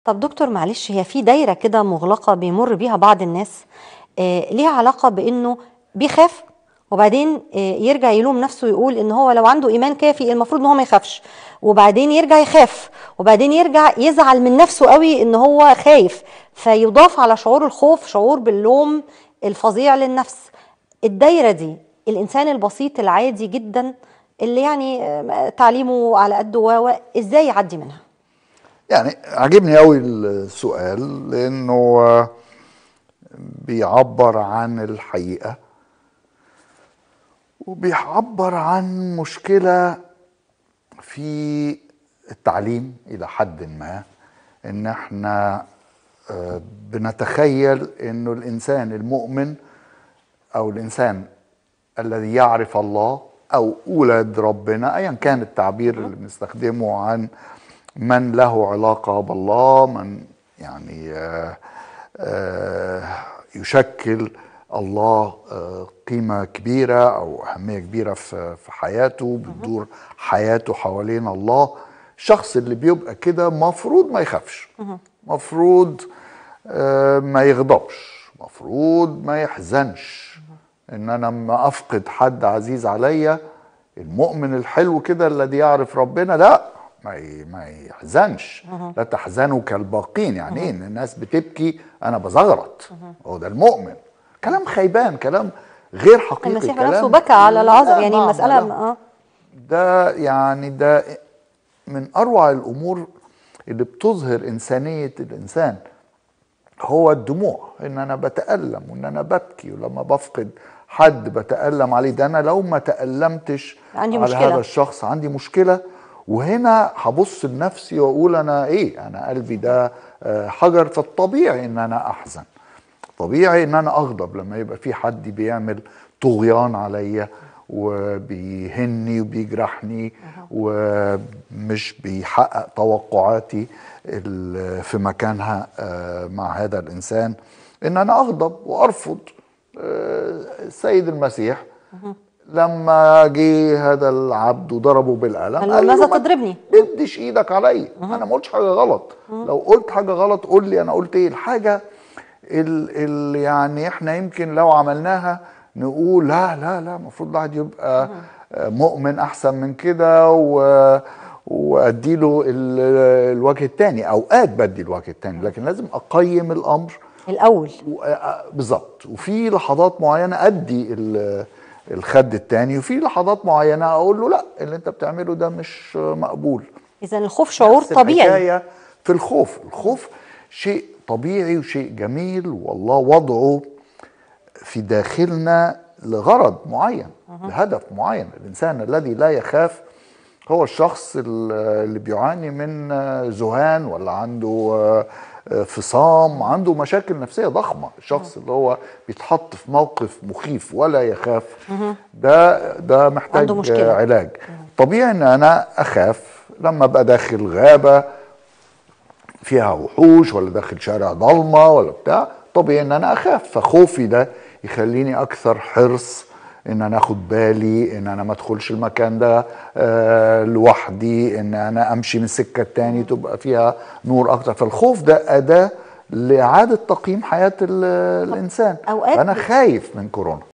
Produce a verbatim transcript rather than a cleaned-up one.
طب دكتور معلش، هي في دايرة كده مغلقة بيمر بيها بعض الناس، آه ليها علاقة بأنه بيخاف، وبعدين آه يرجع يلوم نفسه ويقول ان هو لو عنده ايمان كافي المفروض ان هو ما يخافش، وبعدين يرجع يخاف، وبعدين يرجع يزعل من نفسه قوي ان هو خايف، فيضاف على شعور الخوف شعور باللوم الفظيع للنفس. الدايرة دي الانسان البسيط العادي جدا اللي يعني آه، تعليمه على قده و ازاي يعدي منها؟ يعني عجبني قوي السؤال لانه بيعبر عن الحقيقة وبيعبر عن مشكلة في التعليم إلى حد ما، إن احنا آه، بنتخيل إنه الإنسان المؤمن أو الإنسان الذي يعرف الله أو أولاد ربنا، أيا كان التعبير اللي بنستخدمه عن من له علاقة بالله، من يعني آه آه يشكل الله آه قيمة كبيرة أو أهمية كبيرة في في حياته، بتدور حياته حوالين الله. الشخص اللي بيبقى كده مفروض ما يخافش، مفروض آه ما يغضبش، مفروض ما يحزنش ان انا لما افقد حد عزيز عليا. المؤمن الحلو كده الذي يعرف ربنا لا ما ما يحزنش. لا تحزنوا كالباقين. يعني ايه ان الناس بتبكي انا بزغرط؟ هو ده المؤمن. كلام خيبان، كلام غير حقيقي. المسيح كلام نفسه بكى على العذر، يعني المسألة اه ده يعني ده من اروع الامور اللي بتظهر انسانية الانسان، هو الدموع. ان انا بتألم وان انا ببكي، ولما بفقد حد بتألم عليه. ده انا لو ما تألمتش عندي على مشكلة. هذا الشخص عندي مشكلة. وهنا هبص لنفسي واقول انا ايه؟ انا قلبي ده حجر، فالطبيعي ان انا احزن، طبيعي ان انا اغضب لما يبقى في حد بيعمل طغيان عليا وبيهني وبيجرحني ومش بيحقق توقعاتي في مكانها مع هذا الإنسان، إن أنا أغضب وأرفض. السيد المسيح لما جه هذا العبد وضربه بالقلم قال له ماذا تضربني؟ ما تديش ايدك عليا، انا ما قلتش حاجه غلط. لو قلت حاجه غلط قول لي انا قلت ايه. الحاجه اللي يعني احنا يمكن لو عملناها نقول لا لا لا المفروض الواحد يبقى مؤمن احسن من كده و واديله الوجه الثاني. اوقات بدي الوجه الثاني، لكن لازم اقيم الامر الاول بالظبط. وفي لحظات معينه ادي الخد الثاني، وفي لحظات معينه اقول له لا اللي انت بتعمله ده مش مقبول. اذا الخوف شعور طبيعي. في الخوف، الخوف شيء طبيعي وشيء جميل، والله وضعه في داخلنا لغرض معين، لهدف معين. الإنسان الذي لا يخاف هو الشخص اللي بيعاني من ذهان، ولا عنده فصام، عنده مشاكل نفسية ضخمة. الشخص اللي هو بيتحط في موقف مخيف ولا يخاف ده ده محتاج علاج. طبيعي ان انا اخاف لما ابقى داخل غابة فيها وحوش، ولا داخل شارع ضلمه ولا بتاع. طبيعي ان انا اخاف، فخوفي ده يخليني اكثر حرص ان انا اخد بالي ان انا ما ادخلش المكان ده آه لوحدي، ان انا امشي من السكه التاني تبقى فيها نور اكتر. فالخوف ده اداه لاعاده تقييم حياه الانسان. انا خايف من كورونا.